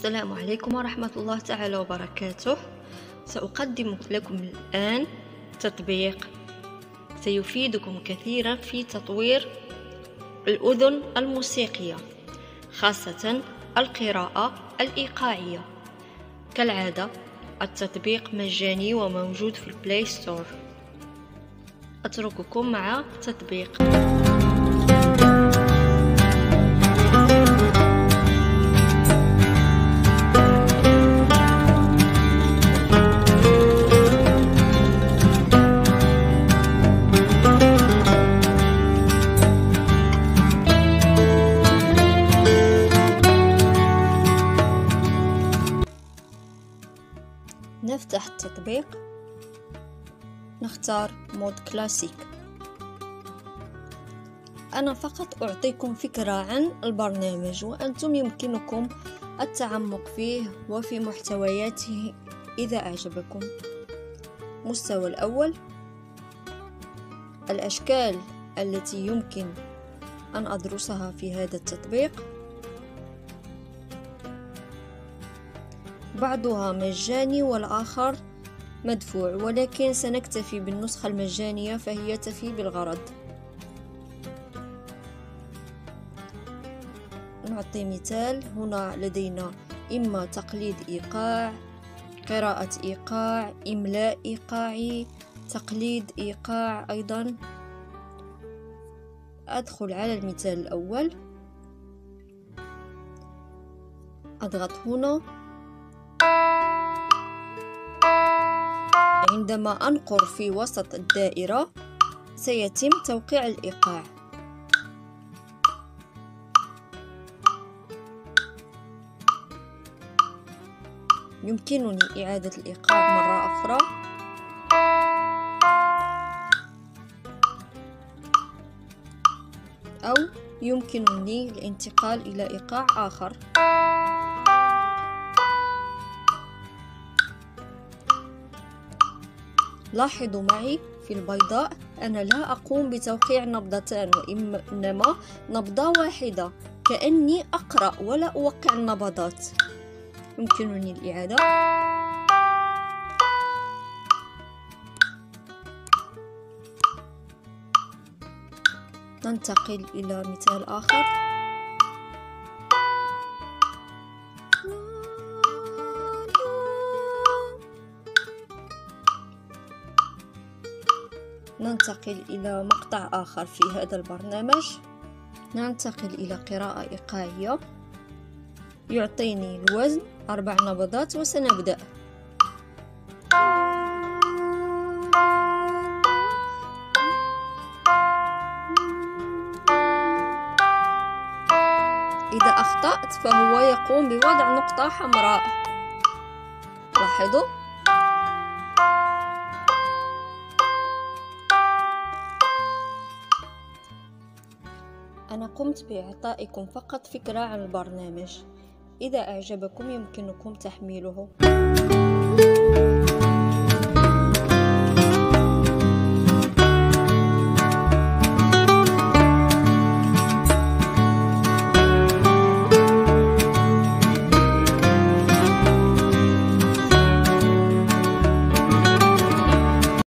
السلام عليكم ورحمة الله تعالى وبركاته. سأقدم لكم الآن تطبيق سيفيدكم كثيرا في تطوير الأذن الموسيقية، خاصة القراءة الإيقاعية. كالعادة التطبيق مجاني وموجود في البلاي ستور. أترككم مع التطبيق. نفتح التطبيق، نختار مود كلاسيك. أنا فقط أعطيكم فكرة عن البرنامج، وأنتم يمكنكم التعمق فيه وفي محتوياته إذا أعجبكم. مستوى الأول: الأشكال التي يمكن أن أدرسها في هذا التطبيق، بعضها مجاني والآخر مدفوع، ولكن سنكتفي بالنسخة المجانية فهي تفي بالغرض. نعطي مثال. هنا لدينا إما تقليد إيقاع، قراءة إيقاع، إملاء إيقاعي، تقليد إيقاع أيضا. أدخل على المثال الأول، أضغط هنا. عندما أنقر في وسط الدائرة سيتم توقيع الإيقاع. يمكنني إعادة الإيقاع مرة أخرى، أو يمكنني الانتقال إلى إيقاع آخر. لاحظوا معي في البيضاء أنا لا أقوم بتوقيع نبضتان، وإنما نبضة واحدة، كأني أقرأ ولا أوقع النبضات. يمكنني الإعادة. ننتقل إلى مثال آخر. ننتقل إلى مقطع آخر في هذا البرنامج. ننتقل إلى قراءة إيقاعية، يعطيني الوزن 4 نبضات، وسنبدأ. إذا أخطأت فهو يقوم بوضع نقطة حمراء. لاحظوا. أنا قمت بإعطائكم فقط فكرة عن البرنامج. إذا أعجبكم يمكنكم تحميله.